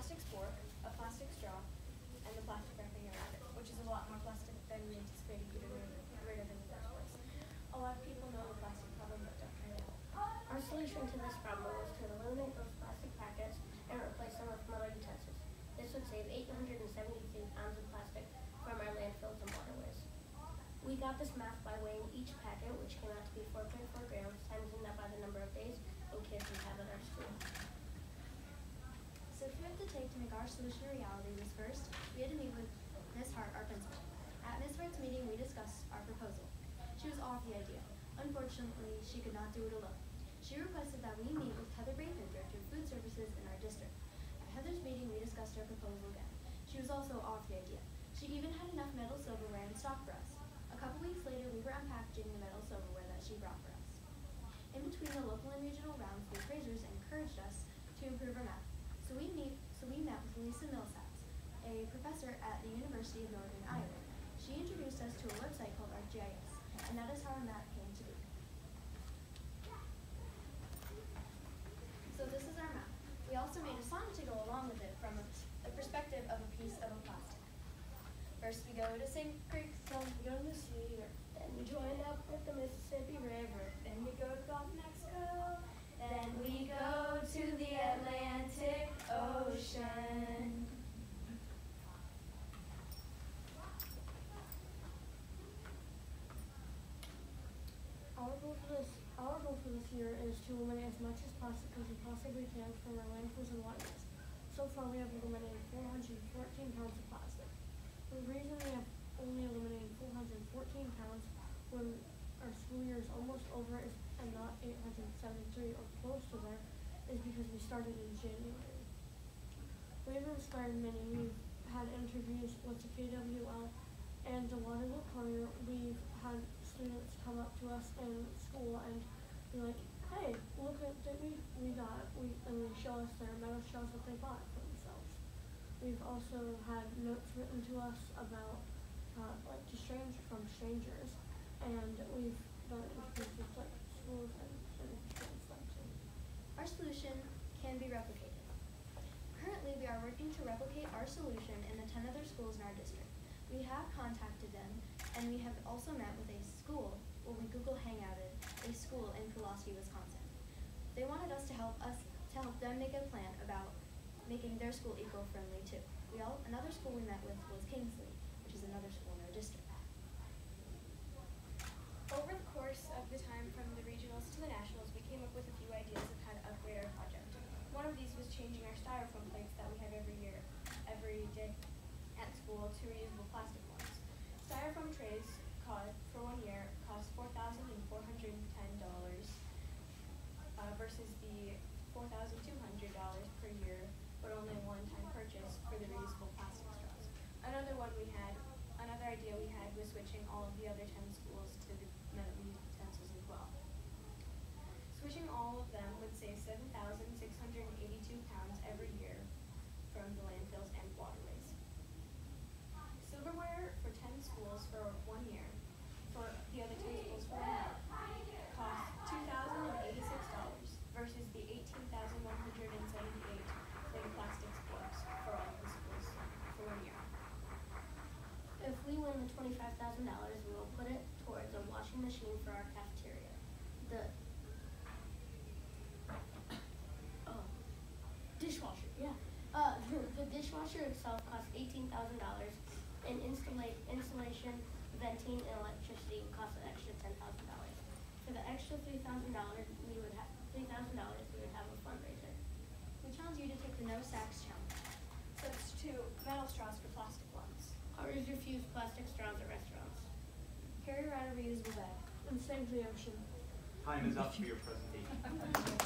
plastic spork, a plastic straw, and the plastic wrapping around it, which is a lot more plastic than we anticipated getting rid of in the first place. A lot of people know the plastic problem but don't know it. Our solution to this problem was to eliminate those plastic packets and replace them with metal utensils. This would save 872 pounds of plastic from our landfills and waterways. We got this math by weighing each packet, which came out to be 4.4 grams, timesing that by the number of days and kids we have at our school. So what we had to take to make our solution a reality was first, we had to meet with Ms. Hart, our principal. At Ms. Hart's meeting, we discussed our proposal. She was all for the idea. Unfortunately, she could not do it alone. She requested that we meet with Heather Braithwaite, Director of Food Services in our district. At Heather's meeting, we discussed our proposal again. She was also all for the idea. She even had enough metal silverware in stock for us. A couple weeks later, we were unpackaging the metal silverware that she brought for us. In between the local and regional rounds, the appraisers encouraged us to improve our math. So we met with Lisa Millsaps, a professor at the University of Northern Iowa. She introduced us to a website called ArcGIS, and that is how our map came to be. So this is our map. We also made a song to go along with it from the perspective of a piece of a plastic. First we go to St. Creek, then we go to the Cedar, then we join up with the Mississippi River, then we go to Gulf of Mexico, then we go to the Atlantic Ocean. Our goal for this year is to eliminate as much as plastic as we possibly can from our landfills and waterways. So far, we have eliminated 414 pounds of plastic. The reason we have only eliminated 414 pounds when our school year is almost over and not 873 or close to there is because we started in January. We've inspired many. We've had interviews with the KWL and the Waterloo Courier. We've had students come up to us in school and be like, hey, look at that we got, and they show us their metal straws that they bought for themselves. We've also had notes written to us about from strangers, and we've done interviews with schools and students like too. Our solution can be replicated. Currently, we are working to replicate our solution in the 10 other schools in our district. We have contacted them, and we have also met with a school, where we Google Hangouted, a school in Pulaski, Wisconsin. They wanted us to help them make a plan about making their school eco-friendly too. Another school we met with was Kingsley, which is another school in our district. Over the course of the time from the regionals to the nationals, we came up with a few ideas of how to upgrade our project. One of these was changing our styrofoam plates that we have every day at school to reusable plastic ones. Styrofoam trays for 1 year cost $4,410 versus the $4,200 per year, but only a one-time purchase for the reusable plastic straws. Another idea we had was switching all of the other 10 schools to the metal utensils as well. Switching all of them would save 7,682 pounds every year from the landfills and waterways. Silverware for 10 schools for 1 year, for the other 10 schools for 1 year, costs $2,086 versus the $18,178 for the plastic sporks for all of the schools for 1 year. If we win the $25,000, we will put it towards a washing machine for our cafeteria. Dishwasher, yeah. The dishwasher itself costs $18,000, and installation, venting, and electricity costs an extra $10,000. For the extra $3,000, we would have a fundraiser. We challenge you to take the No SACS challenge. Substitute metal straws for plastic ones. Always refuse plastic straws at restaurants. Carry around a reusable bag. And save the ocean. Time is up for your presentation.